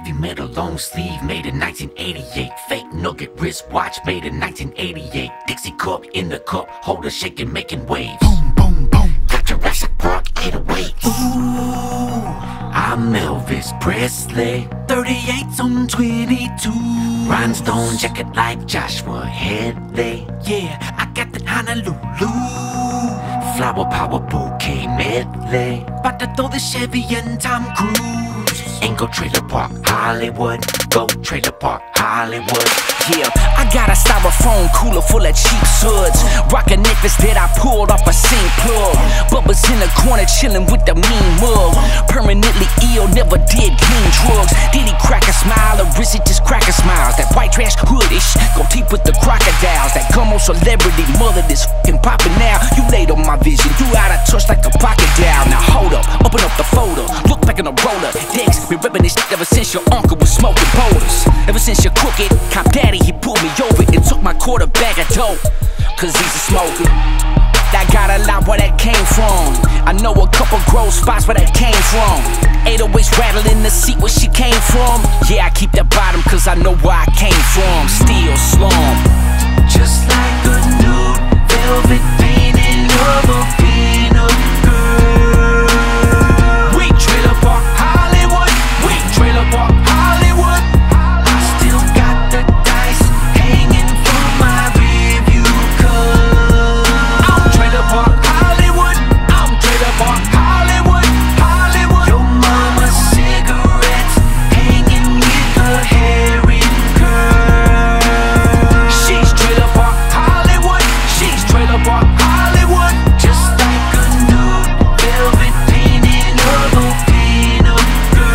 heavy metal long sleeve made in 1988. Fake nugget wristwatch made in 1988. Dixie cup in the cup holder shaking, making waves. Boom, boom, boom. Got Jurassic Park 808s. Ooh, I'm Elvis Presley. 38s on 22. Rhinestone jacket like Joshua Headley. Yeah, I got the Honolulu. Flower power bouquet medley. About to throw the Chevy and Tom Cruise. Ain't go Trailer Park Hollywood. Go Trailer Park Hollywood. Yeah, I got a styrofoam cooler full of cheap suds. Rockin' necklace that I pulled off a sink plug. Bubba's in the corner chillin' with the mean mug. Permanently ill, never did clean drugs. Did he crack a smile or is it just cracker smiles? That white trash hoodish, go deep with the crocodiles. That gummo celebrity mother that's f***ing poppin' now. You laid on my vision, you out of touch like a pocket dial. Now hold up, open up the folder, look back in the roller. Dex been rippin' this shit ever since your uncle was smoking boulders. Ever since your crooked cop daddy, he pulled me over and took my quarterback of dope, cause he's a smoker. I got a lot where that came from. I know a couple gross spots where that came from. 808s rattling the seat where she came from. Yeah, I keep that bottom cause I know where I came from. Still slum. Just like a nude velvet painting of a pin-up girl. We Trailer Park Hollywood. We Trailer Park Hollywood. I still got the dice hanging from my review cup. I'm Trailer Park Hollywood. I'm Trailer Park Hollywood. Hollywood. Your mama's cigarettes hanging with her hair in curls. She's Trailer Park Hollywood. She's Trailer Park Hollywood. Just like a nude velvet painting of a pin-up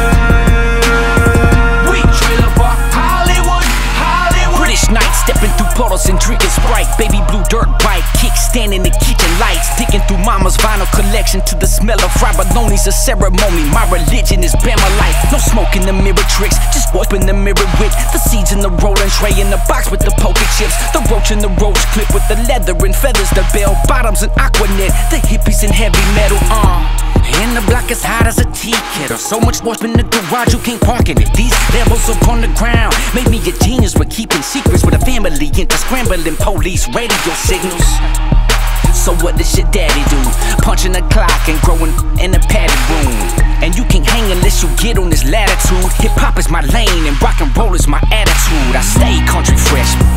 girl. We Trailer Park Hollywood. Hollywood. British nights, stepping through portals and drinking Sprite. Baby blue dirt bike, kickstand in the kitchen lights. Digging through mama's vinyl collection to the smell of fried bologna's a ceremony. My religion is Bama life. No smoke in the mirror tricks, just open the mirror wick. The seeds in the rolling tray in the box with the poker chips. The roach in the roach clip with the leather and feathers. The bell bottoms and aquanet. The hippies in heavy metal. And the block is hot as a tea kettle. So much more in the garage you can't park in it. These levels up on the ground made me a genius with keeping secrets with a family into scrambling police radio signals. So what does your daddy do? Punching the clock and growing in the padded room. And you can't hang unless you get on this latitude. Hip hop is my lane and rock and roll is my attitude. I stay country fresh.